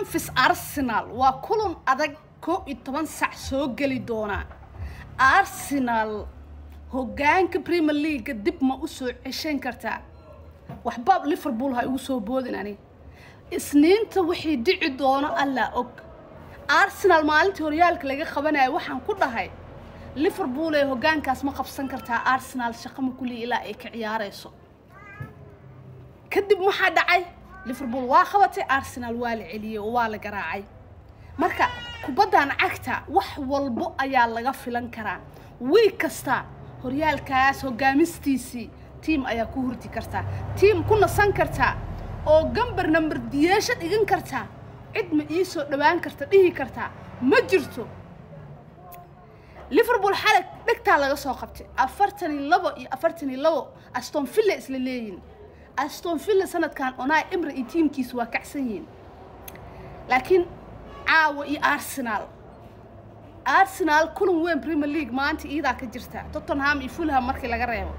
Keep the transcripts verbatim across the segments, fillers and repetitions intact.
Memphis Arsenal waa kulan adag koob iyo toban sac soo gali doona Arsenal hoggaanka Premier League dib ma u soo ceshan kartaa waxba Liverpool ha ugu soo boodin ani isniinta wixii dhici doona alla og Arsenal maalintii horyaalka laga qabanayo waxaan ku dhahay Liverpool ee hoggaankaas ma qabsan kartaa Arsenal shaqo ma kulli ilaa ay ka ciyaarayso kadib waxa dhacay Liverpool waa qabatay Arsenal waa la celiyay oo waa la garaacay marka kubadan cagta wax walbo ayaa laga filan karaa week kasta horyaalkaas hogaamistiisi team ayaa ku hurti karta team ku nasan karta oo gambar number diyeesha dhigan karta cid ma ii soo dhawaan karta dhihi karta ma jirto Liverpool xalaq dhigta laga soo qabtay afartan iyo labo iyo afartan iyo labo Aston Villa isla leeyin Aston Villa sanadkan Unai Emery iyo teamkiisu waa kacsan yihiin laakiin caawa iyo Arsenal Arsenal kulan weyn Premier League maanta iyada ka jirta Tottenham iyo Fulham markii laga reebo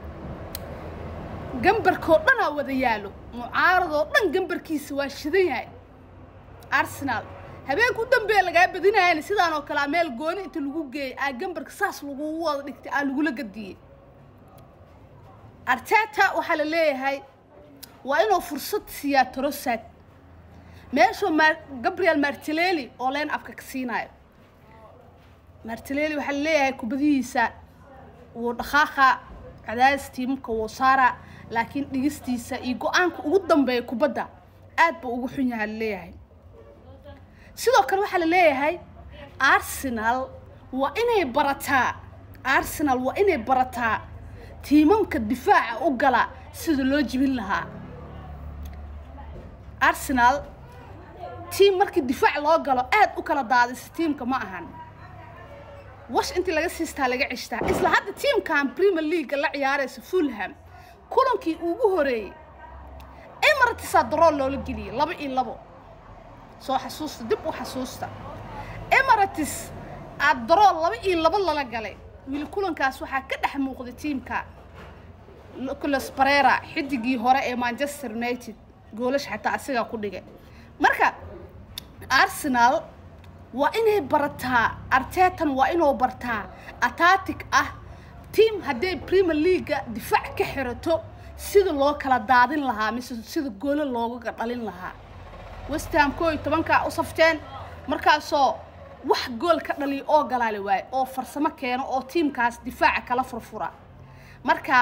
gambarkoo dhan wada yaalo mucaarado dhan gambarkiisa waa shidan yahay Arsenal habeen ku dambeey laga badinayay sidaan oo kala meel gooni inta lagu geeyay aa gambarka saas lagu wada dhigtay aa lagu la gadiyay Arteta waxa la leeyahay waa inuu fursad siyaa Trossard meesho Gabriel Martinelli oo leen afka ka siinayo Martinelli waxa la leeyahay kubadiisa uu dhaqaaqa cadaas tiimka uu saara laakiin dhigistiisa iyo go'aanka ugu dambeeya kubada aad buu ugu xun yahay leeyahay sidoo kale waxa la leeyahay Arsenal waa inay barataa Arsenal waa inay barataa tiimamka difaaca u gala sida loo jibin lahaa Arsenal team markii difaac loo galo aad u kala daadis teamka ma ahan wash inta laga siistaa laga cishtaa isla hadda teamkan Premier League la ciyaaraysa Fulham kulankii ugu horeeyay Emirates draw loo geliyay laba iyo labo soo xasuusta dib u xasuusta Emirates draw laba iyo labo la galay wiil kulankaas waxa ka dhex muuqday teamka Lucas Pereira xidigii hore ee Manchester United goolash xataa asiga ku dhigay marka Arsenal waa inay barataa Arteta waa inuu bartaa attack ah team hadday Premier League difaac ka xirato sida loo kala daadin lahaa mise sida gool looga dhalin lahaa West Ham koob iyo toban ka u safteen markaasoo wax gool ka dhali oo galaale waay oo farsamo keeno oo teamkaas difaaca kala furfura marka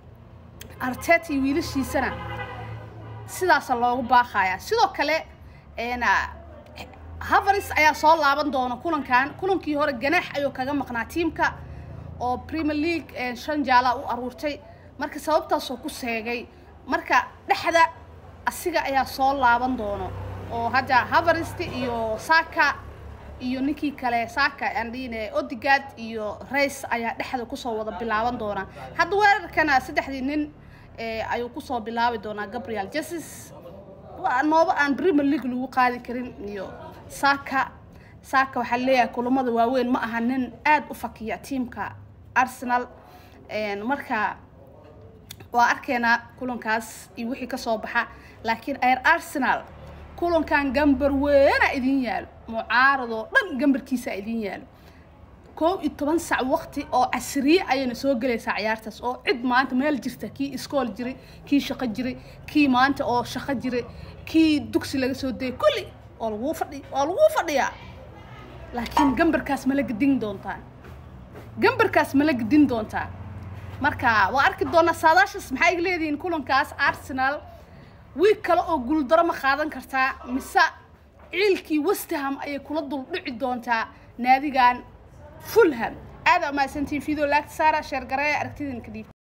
Arteta wiilashiisana sidaas loogu baaqaya sidoo kale eena Havertz ayaa soo laaban doona kulankan kulankii hore ganaax ayuu kaga maqnaa teamka oo Premier League ee shan jaala u aruurtay marka sababtaas oo ku seegay marka dhexda asiga ayaa soo laaban doona oo hadda Havertz iyo Saka iyo ninkii kale Saka andine Odegaard iyo Rice ayaa dhexda ku soo wada bilaaban doona hadda weerarkana saddexdii nin ee ayuu ku soo bilaabi doona Gabriel Jesus waa nooba aan Premier League lagu qaadi karin iyo Saka Saka waxa leeyahay kulamada waaweyn ma aha nin aad u fakiya teamka Arsenal een marka waa arkeena kulankaas iyo wixii ka soo baxa laakiin ay Arsenal kulankan gambar weyn idin yaal mucaarado dhan gambarkiisa idin yaal koob iyo toban sac waqti oo casriye ayana soo galaysaa ciyaartaas oo cid maanta meel jirta kii iskool jiray kii shaqo jiray kii maanta oo shaqo jiray kii dugsi laga soo day kulli oo lagu fadhi oo lagu fadhiya laakiin gambarkaas ma la gadin doontaa gambarkaas ma la gadin doontaa marka waa arki doona saadaashas maxay leeyihiin kulankaas Arsenal week kale oo guul daro ma qaadan kartaa mise ciilkii West Ham ay kula dul dhici doontaa naadigan Fulham aad ma santiin video like saara share gareey aragtidin kadib